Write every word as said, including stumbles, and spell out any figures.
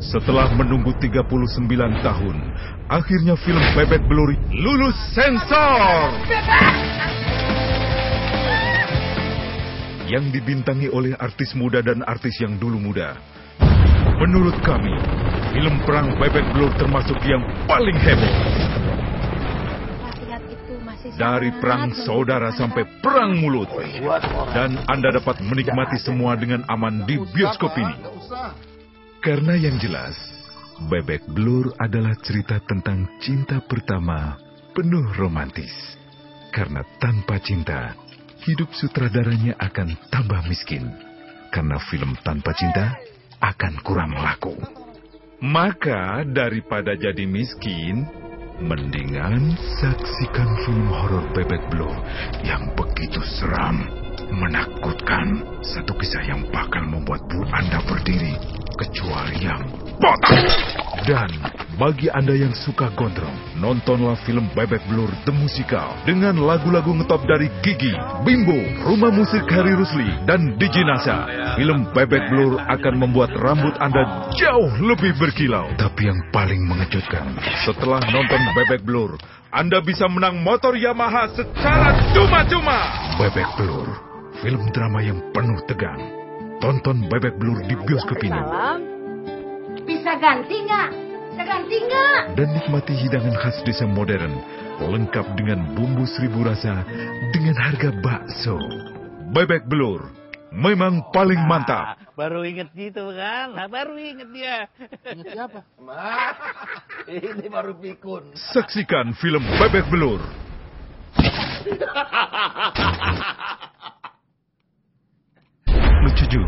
Setelah menunggu tiga puluh sembilan tahun, akhirnya film Bebek Belur lulus sensor. Yang dibintangi oleh artis muda dan artis yang dulu muda. Menurut kami, film perang Bebek Belur termasuk yang paling heboh. Dari perang saudara sampai perang mulut. Dan Anda dapat menikmati semua dengan aman di bioskop ini. Karena yang jelas, Bebek Belur adalah cerita tentang cinta pertama penuh romantis. Karena tanpa cinta, hidup sutradaranya akan tambah miskin. Karena film tanpa cinta akan kurang laku. Maka daripada jadi miskin, mendingan saksikan film horor Bebek Belur yang begitu seram, menakutkan. Satu kisah yang bakal membuat bulu Anda berdiri, kecuali yang botak. Dan bagi Anda yang suka gondrong, nontonlah film Bebek Belur The Musical dengan lagu-lagu ngetop dari Gigi, Bimbo, Rumah Musik Harry Rusli, dan Didi. Film Bebek Belur akan membuat rambut Anda jauh lebih berkilau. Tapi yang paling mengejutkan, setelah nonton Bebek Belur, Anda bisa menang motor Yamaha secara cuma-cuma. Bebek Belur, film drama yang penuh tegang. Tonton Bebek Belur di bioskop ini. Bisa ganti nggak? Bisa ganti nggak? Dan nikmati hidangan khas desa modern, lengkap dengan bumbu seribu rasa, dengan harga bakso. Bebek Belur memang paling mantap. Ah, baru inget gitu kan? Nah, baru inget dia. Inget siapa? Ini baru pikun. Saksikan film Bebek Belur. Lucu juga.